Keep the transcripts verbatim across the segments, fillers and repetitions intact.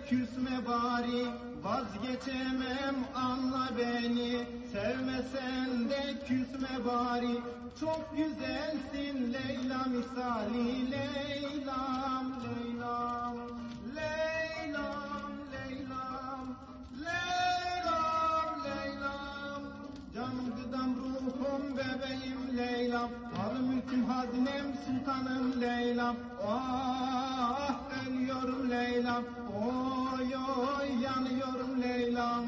küsme bari, vazgeçemem anla beni. Sevmesen de küsme bari, çok güzelsin Leyla misali. Leylam, Leylam, Leylam, Leylam, Leylam, Leylam. Canım gıdam ruhum bebeğim Leylam, malım mülküm hazinem sultanım Leylam. Ah ölüyorum Leylam, oy oy yanıyorum Leylam.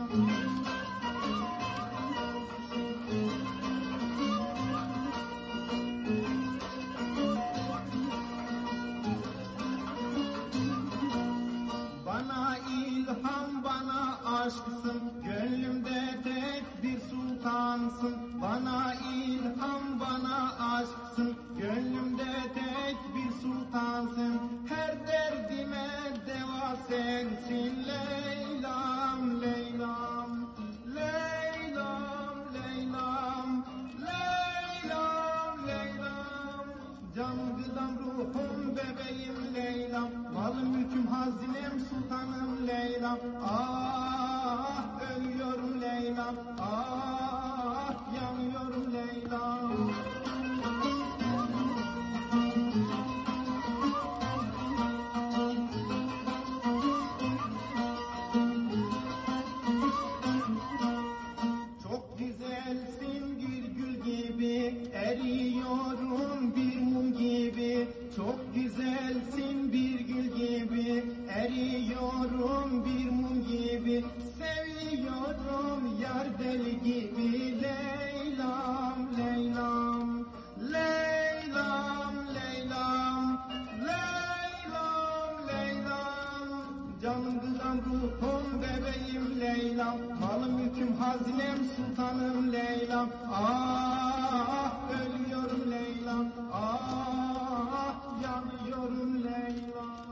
Bana ilham, bana aşksın, gönlümde tek bir sultansın. Bana ilham, bana aşksın, gönlümde tek bir sultansın. Her derdime deva sensin Leylam, Leylam, Leylam, Leylam, Leylam, Leylam. Canım gıdam ruhum bebeğim Leylam, malım mülküm hazinem sultanım Leylam. Ah ölüyorum Leylam, ah yanıyorum Leylam. Çok güzelsin bir gül gibi, eriyorum bir mum gibi. Çok güzelsin bir gül gibi, eriyorum bir mum gibi. Seviyorum yar deli gibi. Leylam, Leylam, Leylam, Leylam, Leylam, Leylam. Canım gıdam ruhum bebeğim Leylam, malım mülküm hazinem sultanım Leylam. Ah ölüyorum Leylam, ah yanıyorum Leylam.